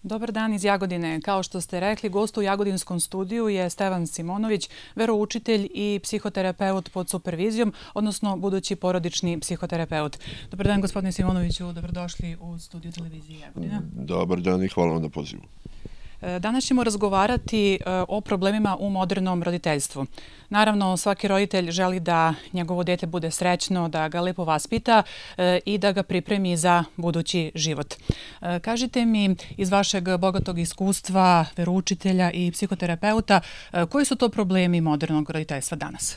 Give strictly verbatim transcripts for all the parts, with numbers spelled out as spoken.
Dobar dan iz Jagodine. Kao što ste rekli, gost u Jagodinskom studiju je Stevan Simonović, veroučitelj i psihoterapeut pod supervizijom, odnosno budući porodični psihoterapeut. Dobar dan, gospodine Simonoviću, dobrodošli u studiju televizije Jagodina. Dobar dan i hvala vam na pozivu. Danas ćemo razgovarati o problemima u modernom roditeljstvu. Naravno, svaki roditelj želi da njegovo dete bude srećno, da ga lepo vaspita i da ga pripremi za budući život. Kažite mi iz vašeg bogatog iskustva veroučitelja i psihoterapeuta, koji su to problemi modernog roditeljstva danas?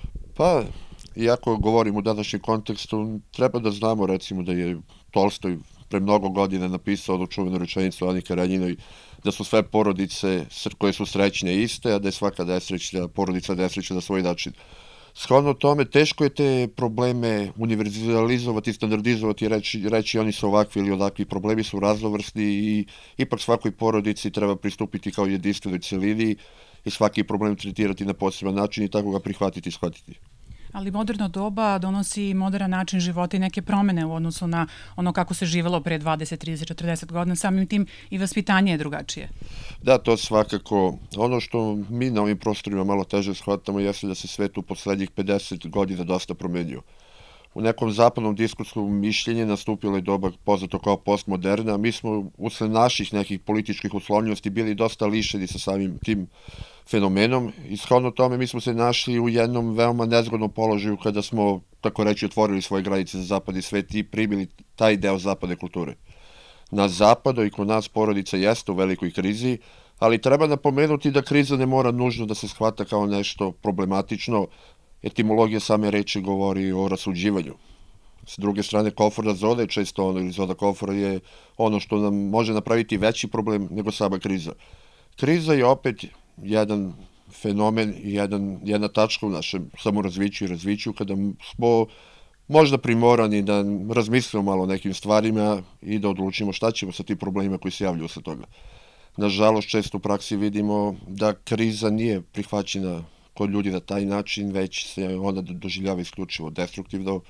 Pa, iako govorim u današnjem kontekstu, treba da znamo recimo da je Tolstoj pre mnogo godina napisao onu čuvenu rečenicu Ani Karenjinoj da su sve porodice koje su srećne iste, a da je svaka nesrećna porodica nesrećna na svoj način. Shodno tome, teško je te probleme univerzalizovati, standardizovati i reći, reći oni su ovakvi ili onakvi. Problemi su raznovrsni i ipak svakoj porodici treba pristupiti kao jedinstvenoj celini i svaki problem tretirati na poseban način i tako ga prihvatiti i shvatiti. Ali moderno doba donosi modern način života i neke promene u odnosu na ono kako se živelo pre dvadeset, trideset, četrdeset godina, samim tim i vaspitanje je drugačije. Da, to svakako. Ono što mi na ovim prostorima malo teže shvatamo jeste da se svet u poslednjih pedeset godina dosta promenio. U nekom zapadnom diskursu mišljenje nastupilo je doba poznato kao postmoderna, a mi smo usled naših nekih političkih uslovljenosti bili dosta lišeni sa samim tim fenomenom i shodno tome mi smo se našli u jednom veoma nezgodnom položaju kada smo, tako reći, otvorili svoje granice za zapadni svet i primili taj deo zapadne kulture. Na zapadu i kod nas porodica jeste u velikoj krizi, ali treba napomenuti da kriza ne mora nužno da se shvata kao nešto problematično. Etimologija same reči govori o rasuđivanju. S druge strane, komfortna zona je često ono, ili zona komfora je ono što nam može napraviti veći problem nego sama kriza. Kriza je opet jedan fenomen i jedan, jedna tačka u našem samorazviću i razviću kada smo možda primorani da razmislimo malo o nekim stvarima i da odlučimo šta ćemo sa tim problemima koji se javljaju sa toga. Nažalost, često u praksi vidimo da kriza nije prihvaćena kod ljudi na taj način, već se ona doživljava isključivo destruktivno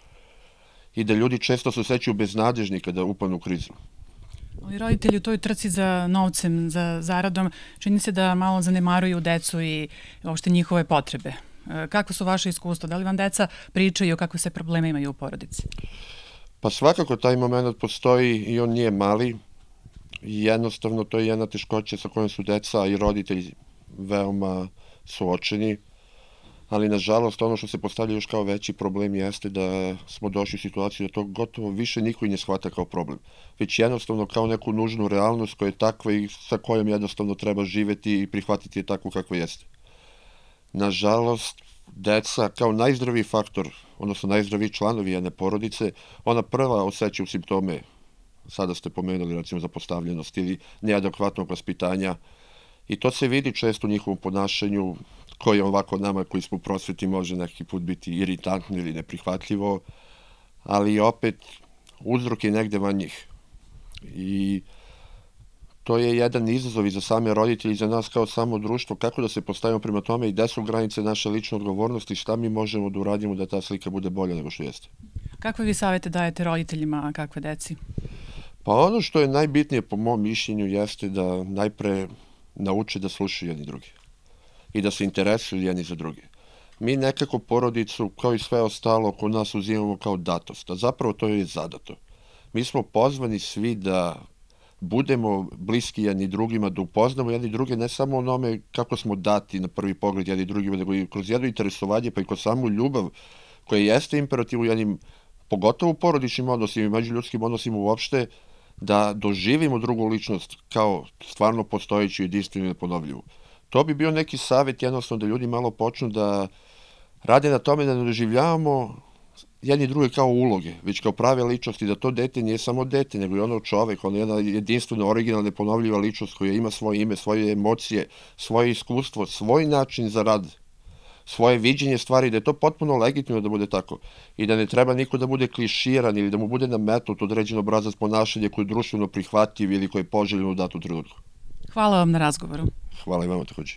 i da ljudi često se osjećaju beznadežni kada upanu u krizu. Ali roditelji u toj trci za novcem, za zaradom, čini se da malo zanemaruju decu i uopšte njihove potrebe. Kako su vaše iskustva? Da li vam deca pričaju kakve se probleme imaju u porodici? Pa svakako taj moment postoji i on nije mali. Jednostavno to je jedna teškoća sa kojom su deca i roditelji veoma suočeni. Ali, nažalost, ono što se postavlja još kao veći problem jeste da smo došli u situaciju da to gotovo više niko i ne shvata kao problem, već jednostavno kao neku nužnu realnost koja je takva i sa kojom jednostavno treba živeti i prihvatiti je takvu kakva jeste. Nažalost, deca kao najzdraviji faktor, odnosno najzdraviji članovi jedne porodice, ona prva osjećaju simptome, sada ste pomenuli recimo zapostavljenost ili neadekvatnog vaspitanja, i to se vidi često u njihovom ponašanju, koje ovako nama koji smo u prosveti može neki put biti iritantno ili neprihvatljivo, ali opet uzrok je negde van njih. I to je jedan izazov i za same roditelji i za nas kao samo društvo, kako da se postavimo prema tome i gde su granice naše lične odgovornosti, šta mi možemo da uradimo da ta slika bude bolja nego što jeste. Kakve vi savete dajete roditeljima, a kakve deci? Pa ono što je najbitnije po mom mišljenju jeste da najpre nauče da slušaju jedni drugi i da se interesuju jedni za druge. Mi nekako porodicu, kao i sve ostalo, kod nas uzimamo kao datost, a zapravo to je zadato. Mi smo pozvani svi da budemo bliski jedni drugima, da upoznamo jedni druge, ne samo onome kako smo dati na prvi pogled jedni drugima, nego i kroz jedno interesovanje, pa i kroz samu ljubav, koja jeste imperativ u jednim, pogotovo u porodičnim odnosima i međuljudskim odnosima uopšte, da doživimo drugu ličnost kao stvarno postojeću, jedinstvenu i neponovljivu. To bi bio neki savjet jednostavno da ljudi malo počnu da rade na tome da ne doživljavamo jedni druge kao uloge, već kao prave ličnosti, da to dete nije samo dete, nego i ono čovek, ono jedna jedinstvena, originalna, neponovljiva ličnost koja ima svoje ime, svoje emocije, svoje iskustvo, svoj način za rad, svoje viđenje stvari, da je to potpuno legitimno da bude tako i da ne treba niko da bude kliširan ili da mu bude nametnut određen obrazac ponašanja koji je društveno prihvatljiv ili koji je poželjen u datom trenutku. Hvala vam na razgovoru. Hvala i vama takođe.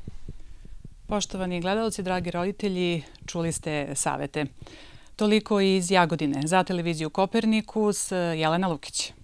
Poštovani gledalci, dragi roditelji, čuli ste savete. Toliko iz Jagodine. Za televiziju Kopernikus, Jelena Lukić.